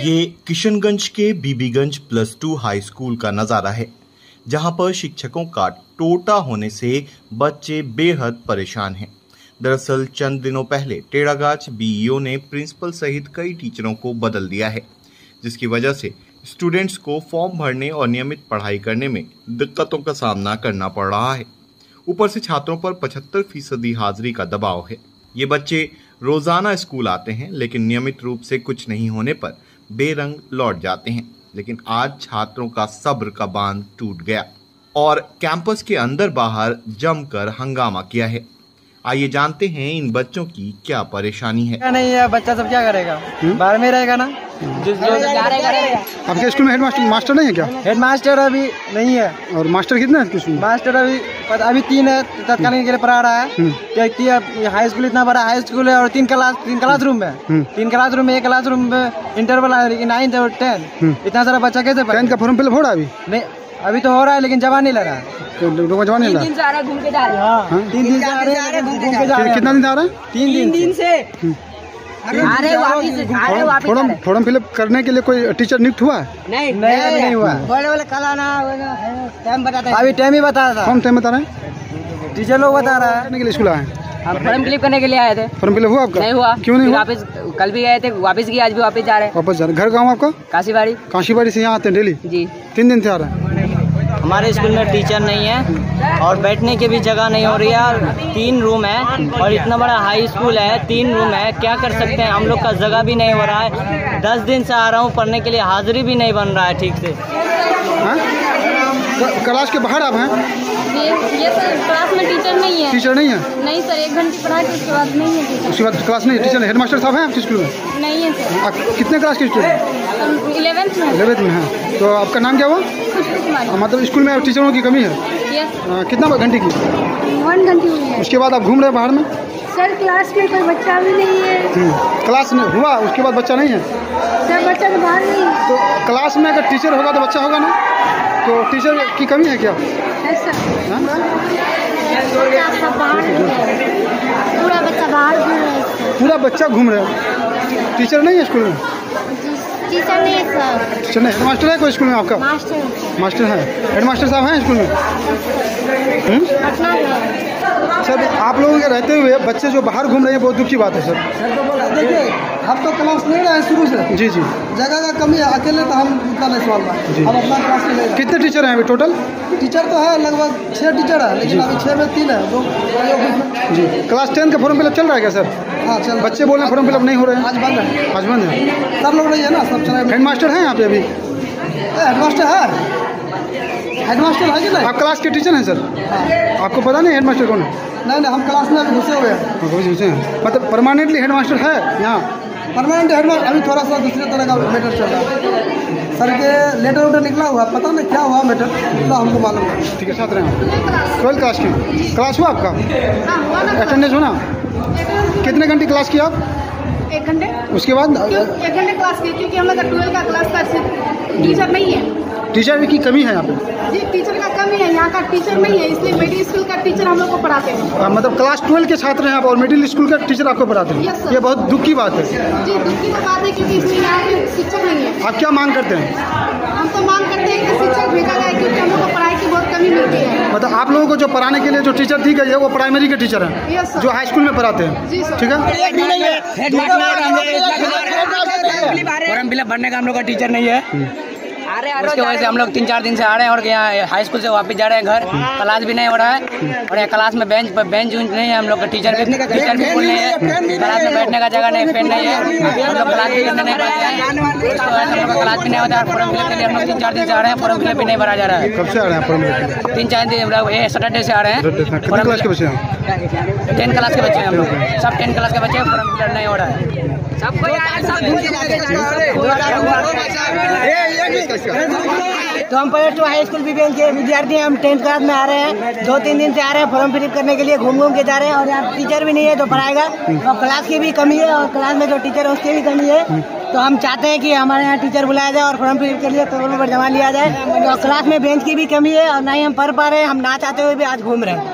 ये किशनगंज के Bibiganj +2 high school का नज़ारा है, जहां पर शिक्षकों का टोटा होने से बच्चे बेहद परेशान हैं। दरअसल चंद दिनों पहले टेढ़ागाछ बीईओ ने प्रिंसिपल सहित कई टीचरों को बदल दिया है, जिसकी वजह से स्टूडेंट्स को फॉर्म भरने और नियमित पढ़ाई करने में दिक्कतों का सामना करना पड़ रहा है। ऊपर से छात्रों पर 75% हाजिरी का दबाव है। ये बच्चे रोजाना स्कूल आते हैं, लेकिन नियमित रूप से कुछ नहीं होने पर बेरंग लौट जाते हैं। लेकिन आज छात्रों का सब्र का बांध टूट गया और कैंपस के अंदर बाहर जमकर हंगामा किया है। आइए जानते हैं इन बच्चों की क्या परेशानी है। नहीं है, बच्चा सब क्या करेगा, बाहर में रहेगा ना। आपके स्कूल में हेडमास्टर नहीं है क्या? हेडमास्टर अभी नहीं है। और मास्टर कितने हैं स्कूल में? मास्टर अभी 3 है, तत्कालीन के लिए पढ़ा रहा है। हाई स्कूल इतना बड़ा हाई स्कूल है और 3 क्लास रूम है। 3 क्लास रूम में, एक क्लास रूम में इंटरवल है, लेकिन 9th और 10 इतना सारा बच्चा कैसे पढ़े? 10th का फॉर्म फिलअप हो रहा है? अभी नहीं, अभी तो हो रहा है, लेकिन जमा नहीं लगा। लोगों को जमा नहीं लगा। 3 दिन से आ रहे हैं, घूम के जा रहे हैं। 3 दिन से आ रहे हैं, घूम के जा रहे हैं। कितना दिन आ रहा है? 3 दिन से फॉर्म फिलअप करने के लिए कोई टीचर नियुक्त हुआ है? नहीं हुआ। बोले कल आना, टाइम बताता है। अभी टाइम ही बता रहा। कौन टाइम बता रहे हैं? टीचर लोग बता रहा है। करने के लिए स्कूल आए? हम फॉर्म फिलअप करने के लिए आए थे। फॉर्म फिलअप हुआ आपका? नहीं हुआ। क्यों नहीं हुआ? वापस कल भी गए थे, वापस गए, आज भी वापस जा रहे हैं। वापस जा रहे हैं। घर गाँव आपका? काशीबाड़ी। काशीबाड़ी से यहाँ आते हैं डेली? जी। 3 दिन से आ रहे हैं। हमारे स्कूल में टीचर नहीं है और बैठने की भी जगह नहीं हो रही है। 3 रूम है और इतना बड़ा हाई स्कूल है, 3 रूम है, क्या कर सकते हैं? हम लोग का जगह भी नहीं हो रहा है। 10 दिन से आ रहा हूँ पढ़ने के लिए, हाजिरी भी नहीं बन रहा है ठीक से। क्लास के बाहर आप हैं? ये सर क्लास में टीचर नहीं है। टीचर नहीं है? नहीं सर, 1 घंटे पढ़ा के उसके बाद नहीं है टीचर। उसके बाद क्लास नहीं, टीचर हेडमास्टर साहब हैं आपके स्कूल में? नहीं है सर। आप कितने क्लास के स्टूडेंट? 11th में। 11th में है। तो आपका नाम क्या हुआ? मतलब स्कूल में टीचरों की कमी है? यस। कितना घंटे की? 1 घंटे हुई है। उसके बाद आप घूम रहे हैं बाहर में? सर क्लास में कोई बच्चा भी नहीं है। क्लास में हुआ, उसके बाद बच्चा नहीं है? सर बच्चा तो बाहर नहीं है। तो क्लास में अगर टीचर होगा तो बच्चा होगा ना? तो टीचर की कमी है क्या? पूरा बच्चा बाहर घूम रहा है। पूरा बच्चा घूम रहा है। टीचर नहीं है स्कूल में? टीचर नहीं है सर। टीचर नहीं। हेडमास्टर है कोई स्कूल में आपका? मास्टर है। हेडमास्टर साहब हैं स्कूल में? सर आप लोगों के रहते हुए बच्चे जो बाहर घूम रहे हैं, बहुत दुख की बात है सर। देखिए, हम तो क्लास ले रहे हैं शुरू से। जी जी। जगह का कमी है, अकेले तो हम उतना नहीं सवाल पाए। हम अपना क्लास ले रहे हैं। कितने टीचर हैं अभी टोटल? टीचर तो है लगभग 6 टीचर है, लेकिन अभी 6 में 3 है, 2 जी। क्लास 10 का फॉर्म फिलअप चल रहा है क्या सर? हाँ चल। बच्चे बोल रहे हैं फॉर्म फिलअप नहीं हो रहे हैं। आज बंद है। आज बंद है। सब लोग नहीं है ना, सब चला। हेडमास्टर हैं यहाँ पे अभी? हेडमास्टर है। हेडमास्टर है कि नहीं? आप क्लास के टीचर हैं सर? आपको पता नहीं हेडमास्टर कौन है? नहीं, हम क्लास में अभी घुसे हुए हैं। मतलब परमानेंटली हेडमास्टर है यहाँ? परमानेंट हेडमास्टर अभी थोड़ा सा दूसरे तरह का मैटर चल रहा है। सर के लेटर उटर निकला हुआ, पता नहीं क्या हुआ मैटर, तो हमको मालूम है। ठीक है, साथ रहे हैं। 12th क्लास की क्लास हुआ आपका? अटेंडेंस होना? कितने घंटे क्लास की आप? 1 घंटे। उसके बाद 1 घंटे क्लास की, क्योंकि हम लोग 12 का क्लास का टीचर नहीं है। टीचर की कमी है यहाँ पे? जी, टीचर का कमी है, यहाँ का टीचर नहीं है, इसलिए मिडिल स्कूल का टीचर हम लोग को पढ़ाते हैं। मतलब क्लास 12 के छात्र हैं आप और मिडिल स्कूल का टीचर आपको पढ़ाते हैं? Yes sir. ये बहुत दुख की बात है। जी, दुख की बात है, क्योंकि इसमें यहाँ पे शिक्षक नहीं है। आप क्या मांग करते हैं? हम तो मांग करते हैं कि शिक्षक भेजा जाए, क्योंकि हम लोग को पढ़ाई की बहुत कमी मिलती है। मतलब आप लोगों को जो पढ़ाने के लिए जो टीचर दी गई है वो प्राइमरी के टीचर हैं? Yes sir. जो हाई स्कूल में पढ़ाते हैं? जी सर। ठीक है। फॉर्म फिलअप भरने का हम लोग का टीचर नहीं है, उसकी वजह से हम लोग 3-4 दिन से आ रहे हैं और यहाँ हाई स्कूल से वापस जा रहे हैं घर। क्लास भी नहीं हो रहा है और यहाँ क्लास में बेंच नहीं है, हम लोग का टीचर भी फुल नहीं है। क्लास में बैठने का जगह नहीं, फैन नहीं है, हम लोग क्लास भी करने नहीं पाते हैं। उसकी वजह से हम लोग क्लास भी नहीं होता है। फॉर्म फिलअप के लिए हम लोग 3-4 दिन से आ रहे हैं, फॉर्म फिलअप भी नहीं भरा जा रहा है। कब से आ रहे हैं फॉर्म फिलअप? 3-4 दिन, ये सैटरडे से आ रहे हैं। कितने क्लास के बच्चे हैं? 10 क्लास के बच्चे हैं हम लोग, सब 10 क्लास के बच्चे हैं। फॉर्म फिलअप नहीं हो रहा है। सबको तो हम +2 हाई स्कूल बीबीगंज के विद्यार्थी हैं। हम 10th क्लास में आ रहे हैं, 2-3 दिन से आ रहे हैं फॉर्म फिलअप करने के लिए, घूम के जा रहे हैं। और यहाँ टीचर भी नहीं है जो पढ़ाएगा, और क्लास की भी कमी है, और क्लास में जो टीचर है उसकी भी कमी है। तो हम चाहते हैं कि हमारे यहाँ टीचर बुलाया जाए और फॉर्म फिलअप के लिए टेबल पर जमा लिया जाए। और क्लास में बेंच की भी कमी है और ना ही हम पढ़ पा रहे हैं, हम ना चाहते हुए भी आज घूम रहे हैं।